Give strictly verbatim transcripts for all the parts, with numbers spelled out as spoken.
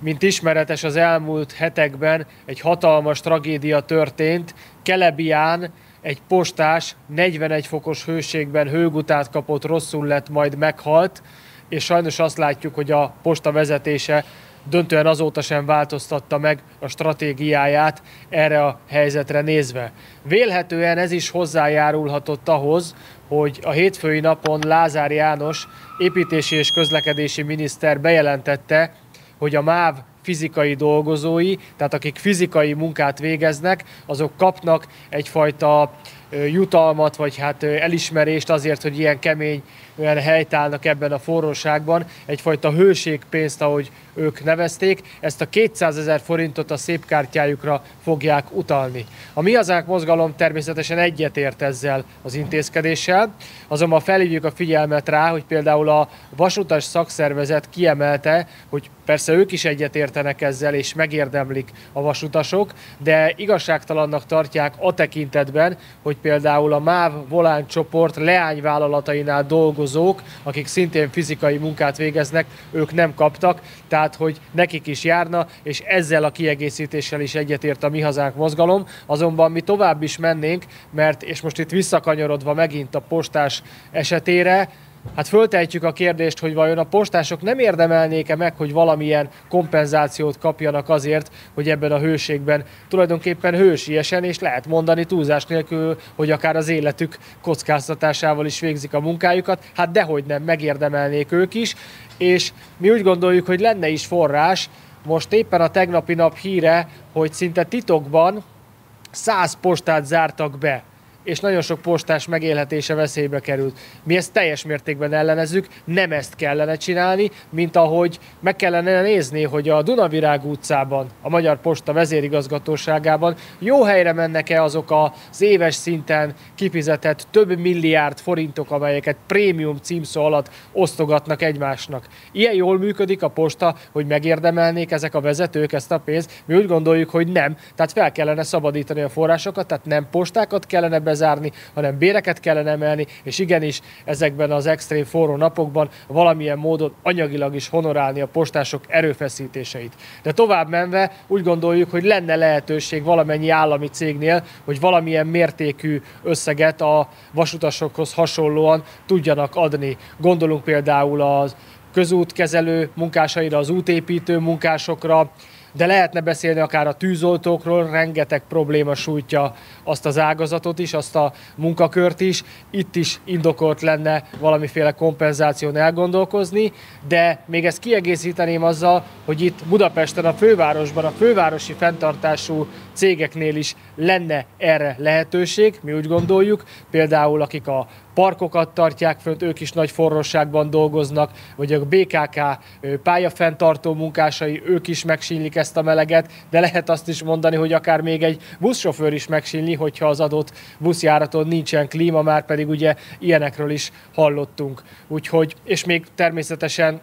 Mint ismeretes, az elmúlt hetekben egy hatalmas tragédia történt. Kelebián egy postás negyvenegy fokos hőségben hőgutát kapott, rosszul lett, majd meghalt, és sajnos azt látjuk, hogy a posta vezetése döntően azóta sem változtatta meg a stratégiáját erre a helyzetre nézve. Vélhetően ez is hozzájárulhatott ahhoz, hogy a hétfői napon Lázár János építési és közlekedési miniszter bejelentette, hogy a MÁV fizikai dolgozói, tehát akik fizikai munkát végeznek, azok kapnak egyfajta jutalmat, vagy hát elismerést azért, hogy ilyen kemény olyan helytállnak ebben a forróságban, egyfajta hőségpénzt, ahogy ők nevezték, ezt a kétszázezer forintot a szépkártyájukra fogják utalni. A Mi Hazánk mozgalom természetesen egyetért ezzel az intézkedéssel, azonban felhívjuk a figyelmet rá, hogy például a vasutas szakszervezet kiemelte, hogy persze ők is egyetértenek ezzel, és megérdemlik a vasutasok, de igazságtalannak tartják a tekintetben, hogy például a MÁV Volán csoport leányvállalatainál dolgozók, akik szintén fizikai munkát végeznek, ők nem kaptak, tehát hogy nekik is járna, és ezzel a kiegészítéssel is egyetért a Mi Hazánk mozgalom. Azonban mi tovább is mennénk, mert, és most itt visszakanyarodva megint a postás esetére, hát föltehetjük a kérdést, hogy vajon a postások nem érdemelnék-e meg, hogy valamilyen kompenzációt kapjanak azért, hogy ebben a hőségben tulajdonképpen hősiesen, és lehet mondani túlzás nélkül, hogy akár az életük kockáztatásával is végzik a munkájukat. Hát dehogy nem, megérdemelnék ők is, és mi úgy gondoljuk, hogy lenne is forrás. Most éppen a tegnapi nap híre, hogy szinte titokban száz postát zártak be, és nagyon sok postás megélhetése veszélybe került. Mi ezt teljes mértékben ellenezzük, nem ezt kellene csinálni, mint ahogy meg kellene nézni, hogy a Dunavirág utcában, a Magyar Posta vezérigazgatóságában jó helyre mennek-e azok az éves szinten kifizetett több milliárd forintok, amelyeket prémium címszó alatt osztogatnak egymásnak. Ilyen jól működik a posta, hogy megérdemelnék ezek a vezetők ezt a pénzt? Mi úgy gondoljuk, hogy nem. Tehát fel kellene szabadítani a forrásokat, tehát nem postákat kellene bezárni, hanem béreket kellene emelni, és igenis ezekben az extrém forró napokban valamilyen módon anyagilag is honorálni a postások erőfeszítéseit. De tovább menve úgy gondoljuk, hogy lenne lehetőség valamennyi állami cégnél, hogy valamilyen mértékű összeget a vasutasokhoz hasonlóan tudjanak adni. Gondolunk például az közútkezelő munkásaira, az útépítő munkásokra, de lehetne beszélni akár a tűzoltókról, rengeteg probléma sújtja azt az ágazatot is, azt a munkakört is. Itt is indokolt lenne valamiféle kompenzáción elgondolkozni, de még ezt kiegészíteném azzal, hogy itt Budapesten, a fővárosban, a fővárosi fenntartású cégeknél is lenne erre lehetőség, mi úgy gondoljuk, például akik a parkokat tartják fönt, ők is nagy forróságban dolgoznak, vagy a bé ká ká pályafenntartó munkásai, ők is megsínlik ezt a meleget, de lehet azt is mondani, hogy akár még egy buszsofőr is megsínli, hogyha az adott buszjáraton nincsen klíma, már pedig ugye ilyenekről is hallottunk. Úgyhogy, és még természetesen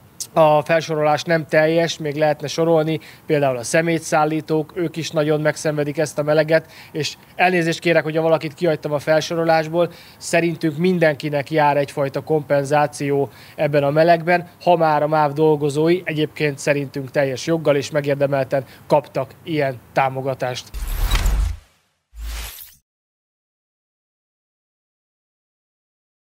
a felsorolás nem teljes, még lehetne sorolni, például a szemétszállítók, ők is nagyon megszenvedik ezt a meleget, és elnézést kérek, hogyha valakit kihagytam a felsorolásból, szerintünk mindenkinek jár egyfajta kompenzáció ebben a melegben, ha már a MÁV dolgozói egyébként szerintünk teljes joggal és megérdemelten kaptak ilyen támogatást.